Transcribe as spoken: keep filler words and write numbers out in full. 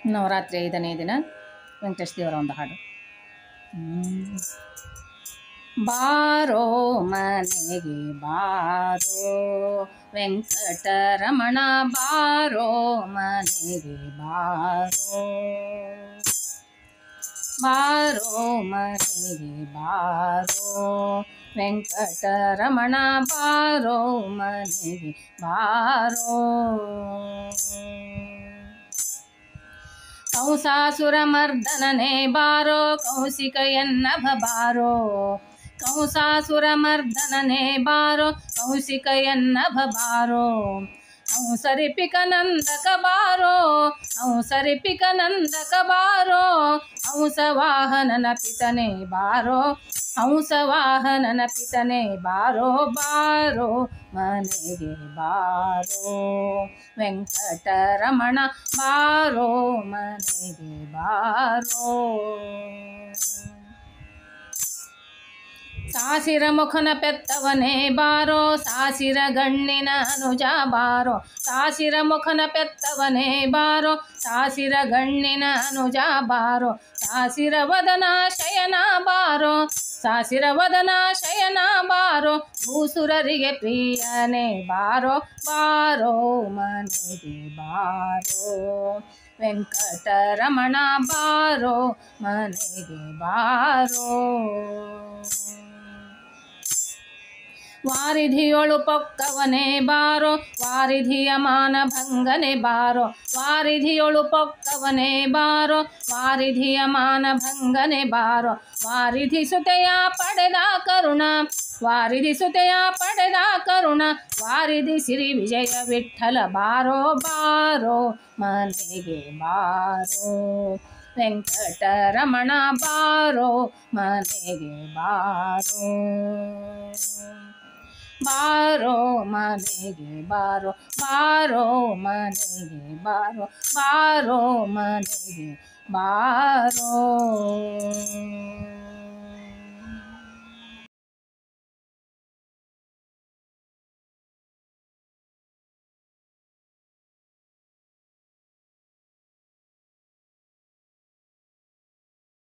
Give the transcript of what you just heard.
ನವರಾತ್ರಿ ಐದನೇ ದಿನ ವೆಂಕಟೇಶ ದೇವರ ಒಂದು ಹಾಡು. ಬಾರೋ ಮನೆಗೆ ಬಾರೋ ವೆಂಕಟರಮಣ ಬಾರೋ ಮನೆಗೆ ಬಾರೋ, ಬಾರೋ ಮನೆಗೆ ಬಾರೋ ವೆಂಕಟರಮಣ ಬಾರೋ ಮನೆಗೆ ಬಾರೋ. ಕಂಸಾಸುರ ಮರ್ದನನೇ ಬಾರೋ ಕೌಶಿಕ ಎನ್ನಭ ಬಾರೋ, ಕಂಸಾಸುರ ಮರ್ದನನೇ ಬಾರೋ ಕೌಶಿಕ ಎನ್ನಭ ಬಾರೋ. ಹಂಸರಿಪಿಕ ನಂದಕ ಬಾರೋ, ಹಂಸರಿಪಿಕ ನಂದಕ ಬಾರೋ, ಹಂಸವಾಹನನ ಪಿತನೆ ಬಾರೋ, ಹಂಸವಾಹನನ ಪಿತನೆ ಬಾರೋ, ಬಾರೋ ಮನೆಗೆ ಬಾರೋ ವೆಂಕಟರಮಣ ಬಾರೋ ಮನೆಗೆ ಬಾರೋ. ಸಾಸಿರ ಮುಖನ ಪೆತ್ತವನೇ ಬಾರೋ ಸಾಸಿರ ಗಣ್ಣಿನ ಅನುಜ ಬಾರೋ, ಸಾಸಿರ ಮುಖನ ಪೆತ್ತವನೇ ಬಾರೋ ಸಾಸಿರ ಗಣ್ಣಿನ ಅನುಜ ಬಾರೋ. ಸಾಸಿರ ವದನ ಶಯನ ಬಾರೋ, ಸಾಸಿರ ವದನ ಶಯನ ಬಾರೋ, ಭೂಸುರರಿಗೆ ಪ್ರಿಯನೇ ಬಾರೋ, ಬಾರೋ ಮನೆಗೆ ಬಾರೋ ವೆಂಕಟರಮಣ ಬಾರೋ ಮನೆಗೆ ಬಾರೋ. ವಾರಿಧಿಯೊಳು ಪೊಕ್ಕವನೇ ಬಾರೋ ವಾರಿಧಿಯ ಮಾನಭಂಗನೆ ಬಾರೋ, ವಾರಿಧಿಯೊಳು ಪೊಕ್ಕವನೇ ಬಾರೋ ವಾರಿಧಿಯ ಮಾನಭಂಗನೆ ಬಾರೋ. ವಾರಿಧಿ ಸುತೆಯ ಪಡೆದ ಕರುಣ, ವಾರಿಧಿ ಸುತೆಯ ಪಡೆದ ಕರುಣ, ವಾರಿಧಿ ಸಿರಿ ವಿಜಯ ವಿಠಲ ಬಾರೋ, ಬಾರೋ ಮನೆಗೆ ಬಾರೋ ವೆಂಕಟರಮಣ ಬಾರೋ ಮನೆಗೆ ಬಾರೋ, ಬಾರೋ ಮನೆಗೆ ಬಾರೋ, ಬಾರೋ ಮನೆಗೆ ಬಾರೋ, ಬಾರೋ ಮನೆಗೆ ಬಾರೋ.